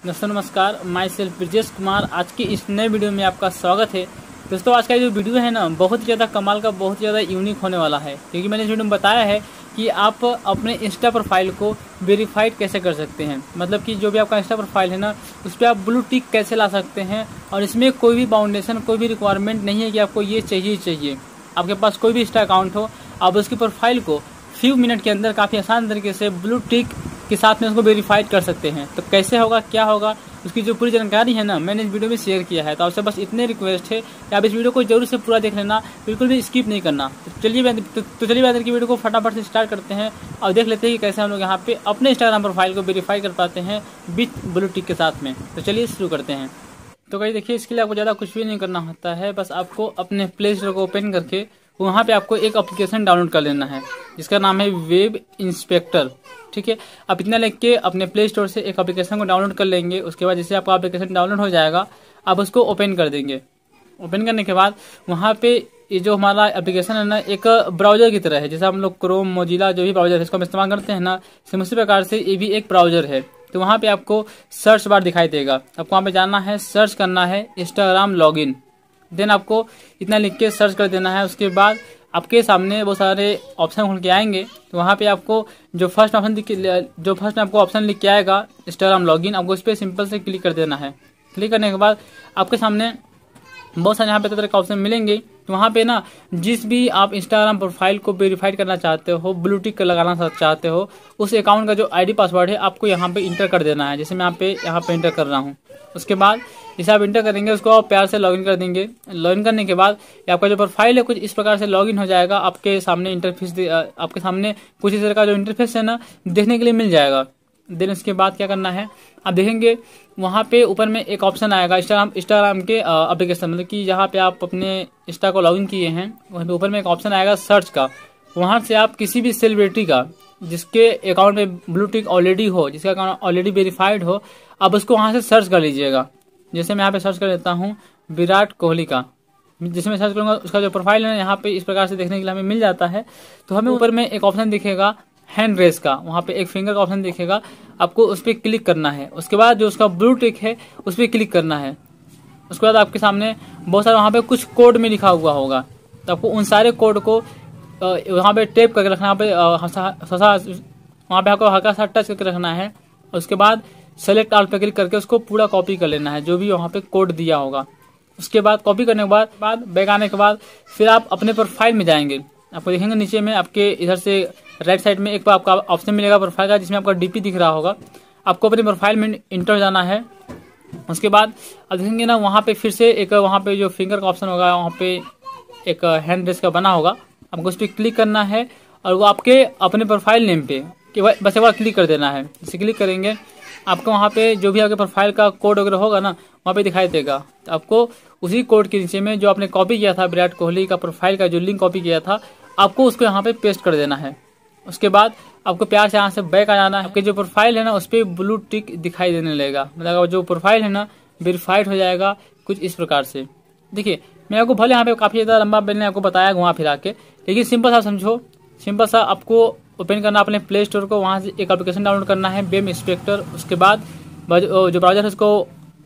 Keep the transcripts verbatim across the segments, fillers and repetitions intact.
दोस्तों नमस्कार, my self Brajesh Kumar. आज की इस नए वीडियो में आपका स्वागत है। दोस्तों आज का जो वीडियो है ना, बहुत ज़्यादा कमाल का, बहुत ज़्यादा यूनिक होने वाला है, क्योंकि मैंने इस वीडियो में बताया है कि आप अपने इंस्टा प्रोफाइल को वेरीफाइड कैसे कर सकते हैं। मतलब कि जो भी आपका इंस्टा प्रोफाइल है ना, उस पर आप ब्लू टिक कैसे ला सकते हैं। और इसमें कोई भी बाउंडेशन, कोई भी रिक्वायरमेंट नहीं है कि आपको ये चाहिए चाहिए। आपके पास कोई भी इंस्टा अकाउंट हो, आप उसकी प्रोफाइल को फ्यू मिनट के अंदर काफ़ी आसान तरीके से ब्लू टिक के साथ में उसको वेरीफाइड कर सकते हैं। तो कैसे होगा, क्या होगा, उसकी जो पूरी जानकारी है ना, मैंने इस वीडियो में शेयर किया है। तो आपसे बस इतने रिक्वेस्ट है कि आप इस वीडियो को जरूर से पूरा देख लेना, बिल्कुल भी स्किप नहीं करना। तो चलिए तो, तो चलिए बात की वीडियो को फटाफट से स्टार्ट करते हैं और देख लेते हैं कि कैसे हम लोग यहाँ पे अपने इंस्टाग्राम प्रोफाइल को वेरीफाई कर पाते हैं विथ ब्लू टिक के साथ में। तो चलिए शुरू करते हैं। तो कहीं देखिए, इसके लिए आपको ज़्यादा कुछ भी नहीं करना होता है। बस आपको अपने प्ले स्टोर को ओपन करके वहाँ पे आपको एक एप्लीकेशन डाउनलोड कर लेना है, जिसका नाम है वेब इंस्पेक्टर। ठीक है, आप इतना लिख के अपने प्ले स्टोर से एक एप्लीकेशन को डाउनलोड कर लेंगे। उसके बाद जैसे आपका एप्लीकेशन डाउनलोड हो जाएगा, आप उसको ओपन कर देंगे। ओपन करने के बाद वहाँ पे ये जो हमारा एप्लीकेशन है ना, एक ब्राउजर की तरह है। जैसे हम लोग क्रोम, मोजिला, जो भी ब्राउजर है इसको हम इस्तेमाल करते हैं ना, सेम उसी प्रकार से ये भी एक ब्राउजर है। तो वहाँ पे आपको सर्च बार दिखाई देगा। आपको वहाँ पे जाना है, सर्च करना है इंस्टाग्राम लॉगिन। देन आपको इतना लिख के सर्च कर देना है। उसके बाद आपके सामने वो सारे ऑप्शन खुल के आएंगे। तो वहाँ पे आपको जो फर्स्ट ऑप्शन जो फर्स्ट में आपको ऑप्शन लिख के आएगा इंस्टाग्राम लॉगिन, आपको उस पर सिंपल से क्लिक कर देना है। क्लिक करने के बाद आपके सामने बहुत सारे यहाँ पे तरह का ऑप्शन मिलेंगे। तो वहाँ पे ना, जिस भी आप इंस्टाग्राम प्रोफाइल को वेरीफाइड करना चाहते हो, ब्लू टिक लगाना चाहते हो, उस अकाउंट का जो आईडी पासवर्ड है आपको यहाँ पे इंटर कर देना है। जैसे मैं यहाँ पे यहाँ पे इंटर कर रहा हूँ। उसके बाद जैसे आप इंटर करेंगे, उसको आप प्यार से लॉगिन कर देंगे। लॉगिन करने के बाद आपका जो प्रोफाइल है कुछ इस प्रकार से लॉगिन हो जाएगा। आपके सामने इंटरफेस आपके सामने कुछ इस तरह का जो इंटरफेस है ना, देखने के लिए मिल जाएगा। देन उसके बाद क्या करना है, आप देखेंगे वहाँ पे ऊपर में एक ऑप्शन आएगा इंस्टाग्राम इंस्टाग्राम के एप्लीकेशन, मतलब कि जहाँ पे आप अपने इंस्टा को लॉगिन किए हैं, वहाँ पे ऊपर में एक ऑप्शन आएगा सर्च का। वहाँ से आप किसी भी सेलिब्रिटी का जिसके अकाउंट में ब्लू टिक ऑलरेडी हो, जिसका अकाउंट ऑलरेडी वेरीफाइड हो, आप उसको वहाँ से सर्च कर लीजिएगा। जैसे मैं यहाँ पे सर्च कर लेता हूँ विराट कोहली का। जिसमें सर्च करूँगा, उसका जो प्रोफाइल है ना, यहाँ पे इस प्रकार से देखने के लिए हमें मिल जाता है। तो हमें ऊपर में एक ऑप्शन दिखेगा हैंड रेस का, वहाँ पे एक फिंगर का ऑप्शन दिखेगा, आपको उस पर क्लिक करना है। उसके बाद जो उसका ब्लू टिक है उस पर क्लिक करना है। उसके बाद आपके सामने बहुत सारा वहाँ पे कुछ कोड में लिखा हुआ होगा। तो आपको उन सारे कोड को वहाँ पे टेप करके रखना, पे वहाँ पे आपको हल्का सा टच करके रखना है। उसके बाद सेलेक्ट ऑल पे क्लिक करके उसको पूरा कॉपी कर लेना है, जो भी वहाँ पे कोड दिया होगा। उसके बाद कॉपी करने के बाद बाद बैक आने के बाद फिर आप अपने प्रोफाइल में जाएंगे। आपको देखेंगे नीचे में आपके इधर से राइट साइड में एक आपका ऑप्शन मिलेगा प्रोफाइल का, जिसमें आपका डीपी दिख रहा होगा। आपको अपने प्रोफाइल में इंटर जाना है। उसके बाद आप देखेंगे ना, वहाँ पे फिर से एक वहाँ पे जो फिंगर का ऑप्शन होगा, वहाँ पे एक हैंड रेस का बना होगा, आपको उस पर क्लिक करना है और वो आपके अपने प्रोफाइल नेम पे बस एक बार क्लिक कर देना है। जैसे क्लिक करेंगे, आपको वहाँ पे जो भी आपके प्रोफाइल का कोड वगैरह होगा ना, वहाँ पे दिखाई देगा। तो आपको उसी कोड के नीचे में जो आपने कॉपी किया था विराट कोहली का प्रोफाइल का जो लिंक कॉपी किया था, आपको उसको यहाँ पे पेस्ट कर देना है। उसके बाद आपको प्यार से यहाँ से बैक आ जाना है। आपके जो प्रोफाइल है ना, उस पर ब्लू टिक दिखाई देने लगेगा, मतलब जो प्रोफाइल है ना वेरीफाइड हो जाएगा कुछ इस प्रकार से। देखिए, मैं आपको भले यहाँ पे काफ़ी ज़्यादा लंबा मैंने आपको बताया घुमा फिरा के, लेकिन सिंपल सा समझो। सिंपल सा आपको ओपन करना अपने प्ले स्टोर को, वहाँ से एक एप्लीकेशन डाउनलोड करना है वेब इंस्पेक्टर। उसके बाद जो ब्राउजर है उसको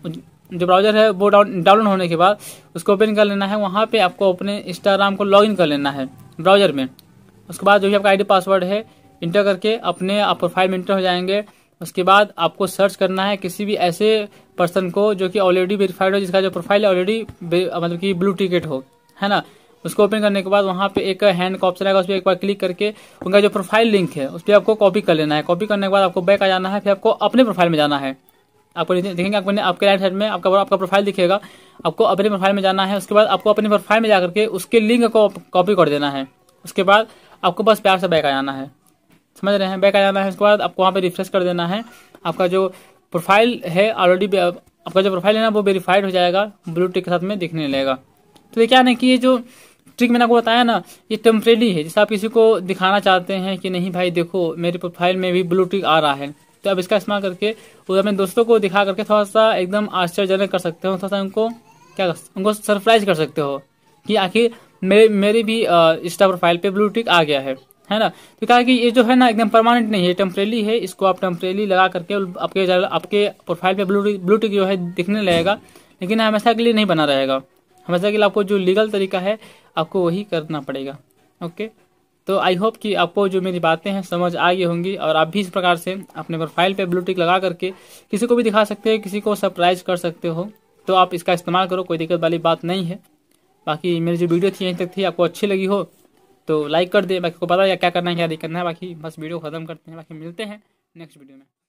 जो ब्राउजर है वो डाउनलोड होने के बाद उसको ओपन कर लेना है। वहाँ पे आपको अपने इंस्टाग्राम को लॉगिन कर लेना है ब्राउजर में। उसके बाद जो भी आपका आईडी पासवर्ड है इंटर करके अपने आप प्रोफाइल में इंटर हो जाएंगे। उसके बाद आपको सर्च करना है किसी भी ऐसे पर्सन को जो कि ऑलरेडी वेरीफाइड हो, जिसका जो प्रोफाइल ऑलरेडी मतलब कि ब्लू टिकट हो, है ना। उसको ओपन करने के बाद वहाँ पे एक हैंड का ऑप्शन आएगा, उस पर एक बार क्लिक करके उनका जो प्रोफाइल लिंक है उस पर आपको कॉपी कर लेना है। कॉपी करने के बाद आपको बैक आ जाना है। फिर आपको अपने प्रोफाइल में जाना है। आपको देखेंगे आपको आपके राइट साइड में आपका आपका प्रोफाइल दिखेगा, आपको अपने प्रोफाइल में जाना है। उसके बाद आपको अपने प्रोफाइल में जाकर के उसके लिंक को कॉपी कर देना है। उसके बाद आपको बस प्यार से बैक आ जाना है, समझ रहे हैं, बैक आ जाना है। उसके बाद आपको वहाँ पे रिफ्रेश कर देना है। आपका जो प्रोफाइल है ऑलरेडी आपका जो प्रोफाइल है ना, वो वेरीफाइड हो जाएगा, ब्लू टिक के साथ में दिखने लगेगा। तो ये क्या ना कि ये जो ट्रिक मैंने आपको बताया ना, ये टेम्परेरी है। जैसे आप किसी को दिखाना चाहते हैं कि नहीं भाई देखो मेरे प्रोफाइल में भी ब्लू टिक आ रहा है, तो आप इसका इस्तेमाल करके वो अपने दोस्तों को दिखा करके थोड़ा सा एकदम आश्चर्यजनक कर सकते हो, थोड़ा सा उनको क्या उनको सरप्राइज कर सकते हो कि आखिर मेरे मेरे भी इंस्टा प्रोफाइल पे ब्लू टिक आ गया है है ना। तो क्या है कि ये जो है ना एकदम परमानेंट नहीं है, टेम्परेरी है। इसको आप टेम्परेरी लगा करके आपके आपके प्रोफाइल पे ब्लू ब्लू टिक जो है दिखने लगेगा, लेकिन हमेशा के लिए नहीं बना रहेगा। हमेशा के लिए आपको जो लीगल तरीका है आपको वही करना पड़ेगा। ओके, तो आई होप कि आपको जो मेरी बातें हैं समझ आ गई होंगी और आप भी इस प्रकार से अपने प्रोफाइल पे ब्लू टिक लगा करके किसी को भी दिखा सकते हैं, किसी को सरप्राइज कर सकते हो। तो आप इसका इस्तेमाल करो, कोई दिक्कत वाली बात नहीं है। बाकी मेरी जो वीडियो थी यहीं तक थी, आपको अच्छी लगी हो तो लाइक कर दे। बाकी को पता है क्या करना है क्या नहीं करना है। बाकी बस वीडियो खत्म करते हैं, बाकी मिलते हैं नेक्स्ट वीडियो में।